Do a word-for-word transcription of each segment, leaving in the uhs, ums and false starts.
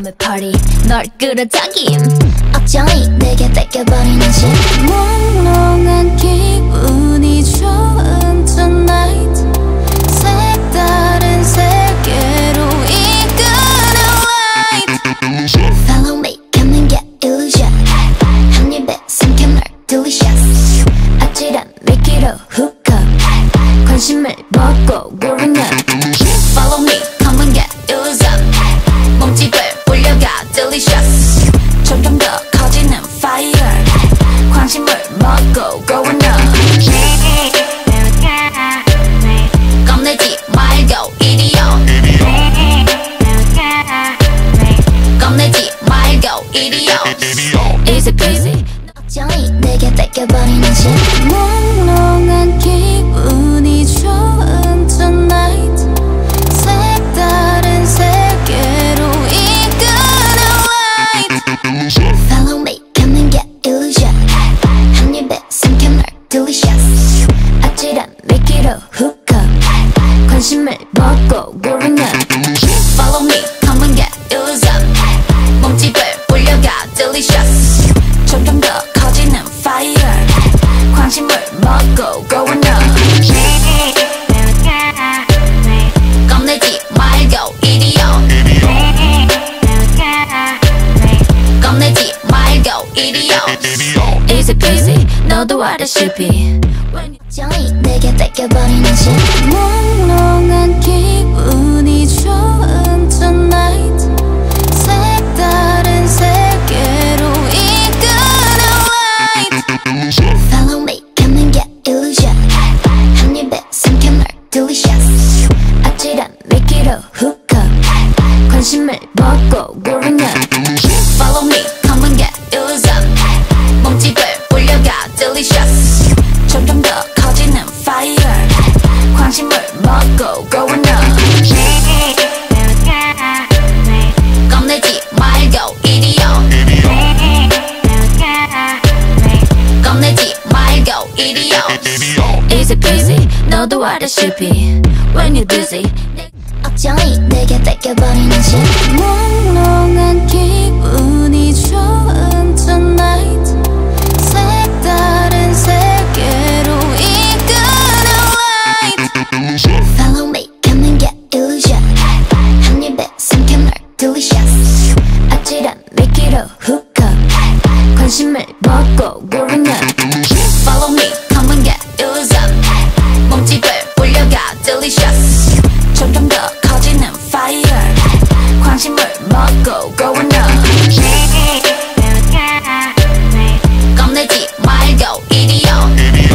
밤의 party 널 끌어당김 어쩌니 내게 뺏겨버리는 심 몽롱한 기분이 좋은 tonight 색다른 세계로 이끄는 light Follow me, come and get illusion 한 입에 삼켜 널 delicious 아찔한 미끼로 hook up 관심을 먹고 고르는 Follow me, come and get illusion 몸집을 올려가 delicious 점점 더 커지는 fire 관심을 먹고 going up 겁내지 말고 이리요 겁내지 말고 이리요 Easy peasy 어쩌니 내게 뺏겨버리는 심 몽롱한 기분이 좋은 tonight 색다른 세계로 이끄는 light Follow me, come and get illusion 한 입에 삼켜 널 delicious 아찔한 미끼로 hook up 관심을 먹고 고르는 Follow me, come and get illusion 몸집을 올려가 delicious 점점 더 커지는 fire 관심을 먹고 going up 겁내지 말고 이리요 겁내지 말고 이리요 Easy peasy 너도 알다시피 어쩌니 내게 뺏겨버리는 심 몽롱한 기분이 좋은 tonight 색다른 세계로 이끄는 light Follow me, come and get illusion 한 입에 삼켜 널 delicious 아찔한 미끼로 hook up 관심을 먹고 고르는 Follow me, come and get illusion 몸집을 올려가 delicious 점점 더 커지는 fire 관심을 먹고 going up 겁내지 말고 이리요 겁내지 말고 이리요 Easy peasy 너도 알다시피 When you're dizzy 어쩌니 내게 뺏겨버리는 심 몽롱한 기분이 좋은 tonight 색다른 세계로 이끄는 light Follow me, come and get illusion 한 입에 삼켜 널 delicious 아찔한 미끼로 hook up 관심을 먹고 고르는 Follow me, come and get illusion 몸집을 올려가 delicious 점점 더 커지는 fire 관심을 먹고 going up 겁내지 말고 이리요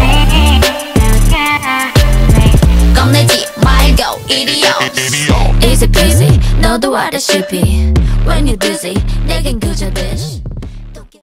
겁내지 말고 이리요 Easy peasy 너도 알다시피 When you're dizzy 내겐 그저 dish